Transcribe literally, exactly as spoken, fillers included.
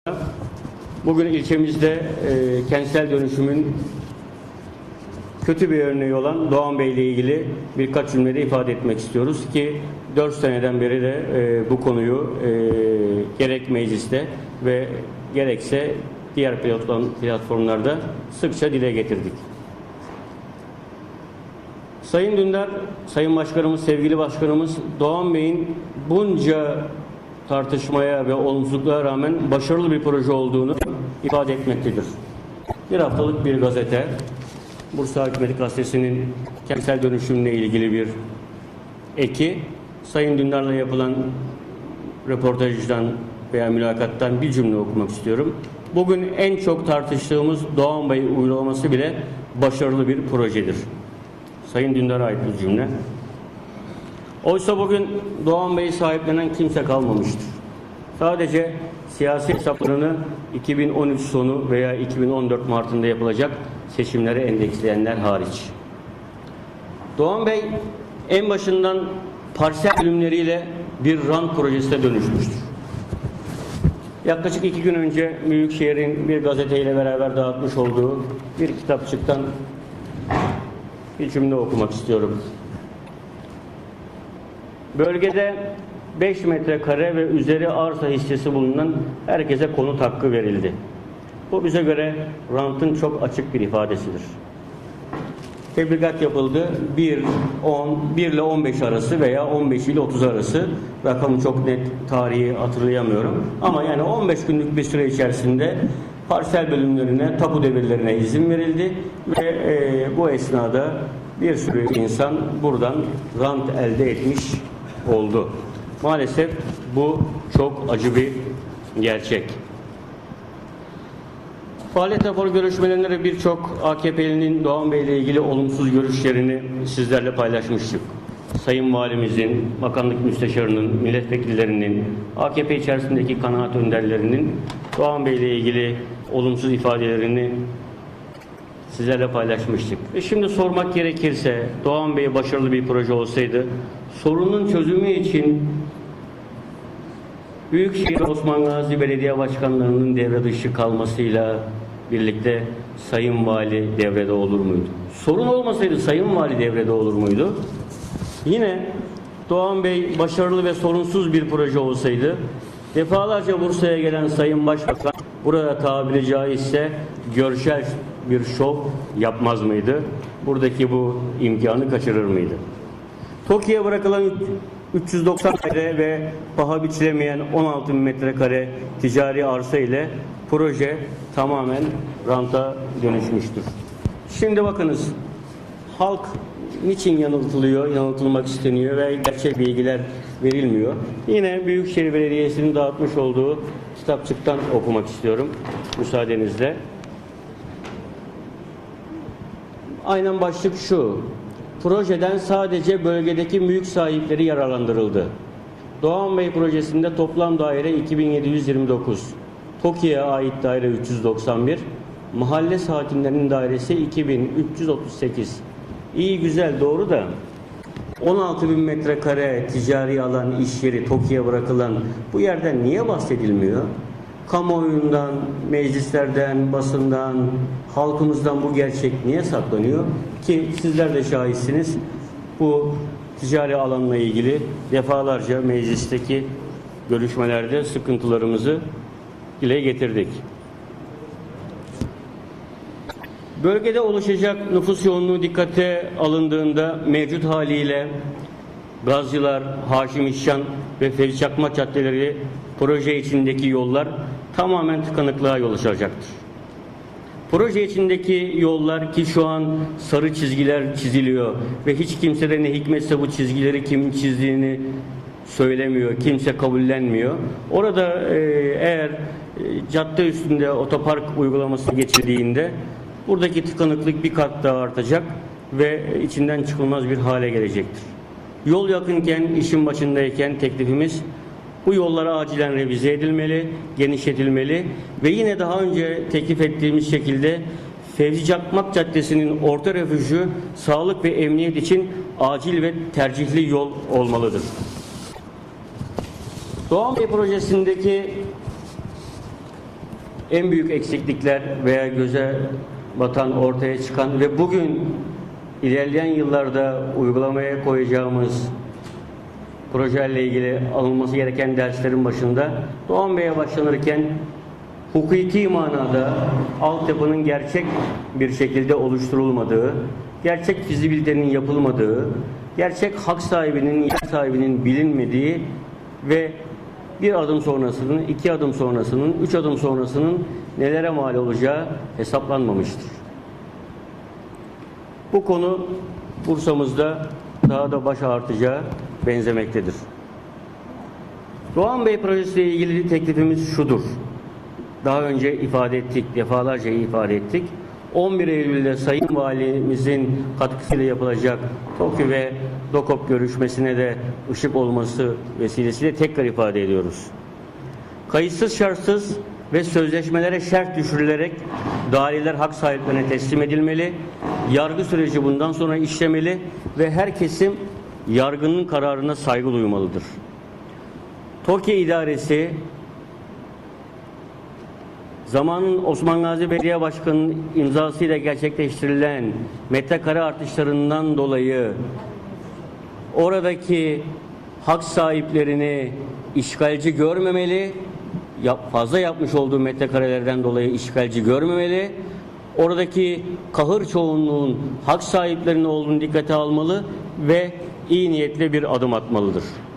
Bugün ilçemizde e, kentsel dönüşümün kötü bir örneği olan Doğan Bey ile ilgili birkaç cümlede ifade etmek istiyoruz ki dört seneden beri de e, bu konuyu e, gerek mecliste ve gerekse diğer platform, platformlarda sıkça dile getirdik. Sayın Dündar, Sayın Başkanımız, sevgili Başkanımız Doğan Bey'in bunca tartışmaya ve olumsuzluklara rağmen başarılı bir proje olduğunu ifade etmektedir. Bir haftalık bir gazete, Bursa Hükümeti Gazetesi'nin kentsel dönüşümle ilgili bir eki, Sayın Dündar'la yapılan röportajdan veya mülakattan bir cümle okumak istiyorum. Bugün en çok tartıştığımız Doğan Bey uygulaması bile başarılı bir projedir. Sayın Dündar'a ait bir cümle. Oysa bugün Doğan Bey'i sahiplenen kimse kalmamıştır. Sadece siyasi hesaplarını iki bin on üç sonu veya iki bin on dört Mart'ında yapılacak seçimlere endeksleyenler hariç. Doğan Bey en başından parsel bölümleriyle bir rant projesine dönüşmüştür. Yaklaşık iki gün önce Büyükşehir'in bir gazeteyle beraber dağıtmış olduğu bir kitapçıktan bir cümle okumak istiyorum. Bölgede beş metrekare ve üzeri arsa hissesi bulunan herkese konut hakkı verildi. Bu bize göre rantın çok açık bir ifadesidir. Tebligat yapıldı. bir, on, bir ile on beş arası veya on beş ile otuz arası. Rakamı çok net, tarihi hatırlayamıyorum. Ama yani on beş günlük bir süre içerisinde parsel bölümlerine, tapu devirlerine izin verildi ve e, bu esnada bir sürü insan buradan rant elde etmiş oldu. Maalesef bu çok acı bir gerçek. Faaliyet raporu görüşmelerinde birçok A K P'linin Doğan Bey ile ilgili olumsuz görüşlerini sizlerle paylaşmıştık. Sayın Valimizin, Bakanlık Müsteşarının, milletvekillerinin, A K P içerisindeki kanaat önderlerinin Doğan Bey ile ilgili olumsuz ifadelerini sizlerle paylaşmıştık. Ve şimdi sormak gerekirse Doğan Bey başarılı bir proje olsaydı sorunun çözümü için Büyükşehir Osman Gazi Belediye Başkanlarının devre dışı kalmasıyla birlikte Sayın Vali devrede olur muydu? Sorun olmasaydı Sayın Vali devrede olur muydu? Yine Doğan Bey başarılı ve sorunsuz bir proje olsaydı defalarca Bursa'ya gelen Sayın Başbakan burada tabiri caizse görsel bir şov yapmaz mıydı? Buradaki bu imkanı kaçırır mıydı? TOKİ'ye bırakılan üç yüz doksan metre ve paha biçilemeyen on altı bin metrekare ticari arsa ile proje tamamen ranta dönüşmüştür. Şimdi bakınız, halk niçin yanıltılıyor, yanıltılmak isteniyor ve gerçek bilgiler verilmiyor. Yine Büyükşehir Belediyesi'nin dağıtmış olduğu kitapçıktan okumak istiyorum müsaadenizle. Aynen başlık şu: projeden sadece bölgedeki mülk sahipleri yararlandırıldı. Doğan Bey projesinde toplam daire iki bin yedi yüz yirmi dokuz, TOKİ'ye ait daire üç yüz doksan bir, mahalle sakinlerinin dairesi iki bin üç yüz otuz sekiz. İyi güzel doğru da on altı bin metrekare ticari alan, iş yeri TOKİ'ye bırakılan bu yerden niye bahsedilmiyor? Kamuoyundan, meclislerden, basından, halkımızdan bu gerçek niye saklanıyor? Ki sizler de şahitsiniz. Bu ticari alanla ilgili defalarca meclisteki görüşmelerde sıkıntılarımızı dile getirdik. Bölgede oluşacak nüfus yoğunluğu dikkate alındığında mevcut haliyle Gazcılar, Haşim İşcan ve Fevzi Çakmak caddeleri proje içindeki yollar tamamen tıkanıklığa yol açacaktır. Proje içindeki yollar ki şu an sarı çizgiler çiziliyor ve hiç kimse de ne hikmetse bu çizgileri kimin çizdiğini söylemiyor, kimse kabullenmiyor. Orada e, eğer e, cadde üstünde otopark uygulaması geçildiğinde buradaki tıkanıklık bir kat daha artacak ve içinden çıkılmaz bir hale gelecektir. Yol yakınken, işin başındayken teklifimiz bu yollara acilen revize edilmeli, genişletilmeli ve yine daha önce teklif ettiğimiz şekilde Fevzi Çakmak Caddesi'nin orta refüjü sağlık ve emniyet için acil ve tercihli yol olmalıdır. Doğan Bey projesindeki en büyük eksiklikler veya göze batan, ortaya çıkan ve bugün ilerleyen yıllarda uygulamaya koyacağımız projelerle ilgili alınması gereken derslerin başında Doğan Bey'e başlanırken hukuki manada altyapının gerçek bir şekilde oluşturulmadığı, gerçek fizibilitenin yapılmadığı, gerçek hak sahibinin, yer sahibinin bilinmediği ve bir adım sonrasının, iki adım sonrasının, üç adım sonrasının nelere mal olacağı hesaplanmamıştır. Bu konu Bursa'mızda daha da baş ağrıtacağı benzemektedir. Doğan Bey projesiyle ilgili teklifimiz şudur. Daha önce ifade ettik, defalarca ifade ettik. on bir Eylül'de Sayın Valimizin katkısıyla yapılacak TOKİ ve DOKOP görüşmesine de ışık olması vesilesiyle tekrar ifade ediyoruz. Kayıtsız şartsız ve sözleşmelere şart düşürülerek daireler hak sahiplerine teslim edilmeli, yargı süreci bundan sonra işlemeli ve her kesim yargının kararına saygı duymalıdır. TOKİ idaresi zamanın Osman Gazi Belediye Başkanı'nın imzasıyla gerçekleştirilen metrekare artışlarından dolayı oradaki hak sahiplerini işgalci görmemeli, fazla yapmış olduğu metrekarelerden dolayı işgalci görmemeli, oradaki kahır çoğunluğun hak sahiplerinin olduğunu dikkate almalı ve iyi niyetle bir adım atmalıdır.